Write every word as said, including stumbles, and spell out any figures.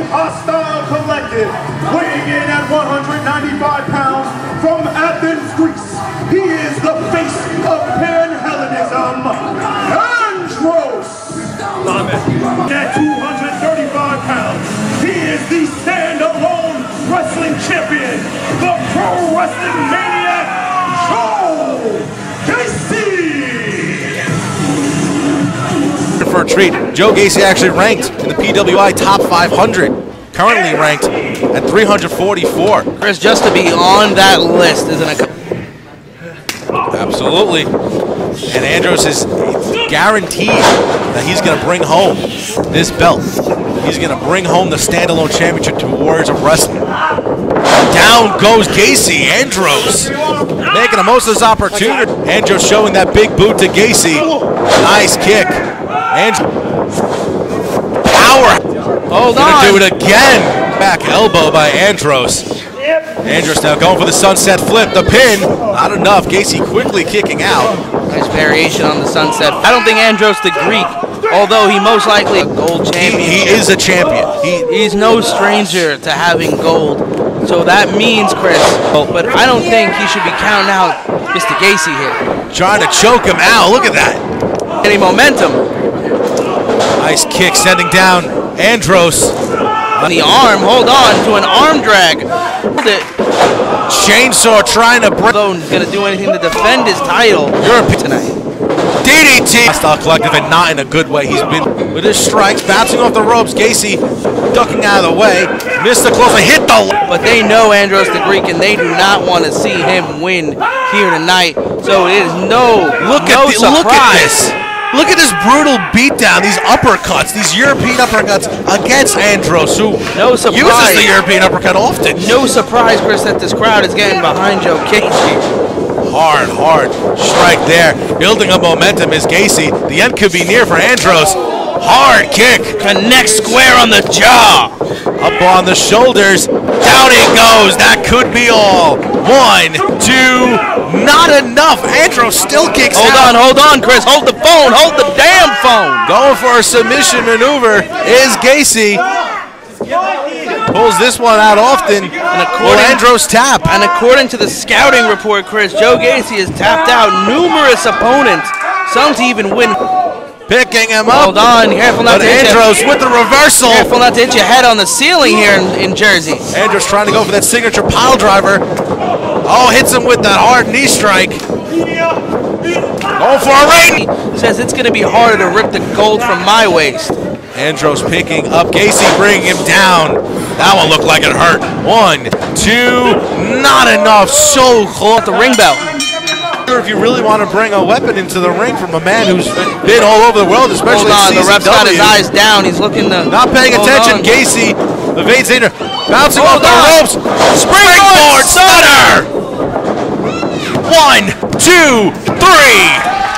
Hostile Collective, weighing in at one hundred ninety-five pounds from Athens, Greece. He is the face of Pan-Hellenism, Andros. At two hundred thirty-five pounds, he is the Standalone Wrestling Champion, the Pro Wrestling Maniac, Gacy. For a treat, Joe Gacy actually ranked in the P W I top five hundred, currently ranked at three hundred forty-four. Chris, just to be on that list isn't a... Absolutely. And Andros is guaranteed that he's going to bring home this belt. He's going to bring home the Standalone Championship to Warriors of Wrestling. Down goes Gacy. Andros making the most of this opportunity. Andros showing that big boot to Gacy. Nice kick. And power. Hold Gonna on. do it again. Back elbow by Andros. Andros now going for the sunset flip. The pin. Not enough. Gacy quickly kicking out. Nice variation on the sunset. I don't think Andros the Greek, although he most likely a gold champion. He, he is a champion. He, He's no stranger to having gold. So that means, Chris, but I don't think he should be counting out Mister Gacy here. Trying to choke him out. Look at that. Any momentum. Nice kick sending down Andros. On the arm, hold on to an arm drag. Hold it. Chainsaw trying to break. Although he's going to do anything to defend his title Europe tonight. D D T. Hostile Collective, and not in a good way. He's been with his strikes, bouncing off the ropes. Gacy ducking out of the way. Missed the close and hit the. But they know Andros the Greek, and they do not want to see him win here tonight. So it is no, look no at the, surprise. Look at this. Look at this brutal beatdown, these uppercuts, these European uppercuts against Andros, who no surprise. uses the European uppercut often. No surprise, Chris, that this crowd is getting behind Joe Gacy. Hard, hard strike there. Building up momentum is Gacy. The end could be near for Andros. Hard kick. Connect square on the jaw. Up on the shoulders. Down it goes. That could be all. One, two, not enough. Andros still kicks hold out. Hold on, hold on, Chris. Hold the phone. Hold the damn phone. Going for a submission maneuver is Gacy. Pulls this one out often. And according, Andros tap. And according to the scouting report, Chris, Joe Gacy has tapped out numerous opponents. Some to even win. Picking him up. Hold on, careful not but to hit Andros you. with the reversal. Careful not to hit your head on the ceiling here in, in Jersey. Andros trying to go for that signature pile driver. Oh, hits him with that hard knee strike. Going for a ring. Says it's going to be harder to rip the gold from my waist. Andros picking up Gacy, bringing him down. That one looked like it hurt. One, two, not enough. So close. The ring bell. If you really want to bring a weapon into the ring from a man who's been all over the world, especially hold on, the ref's got his eyes down. He's looking to not paying attention. On. Gacy evades Andros, bouncing hold off the on. ropes. Springboard stunner. One, two, three.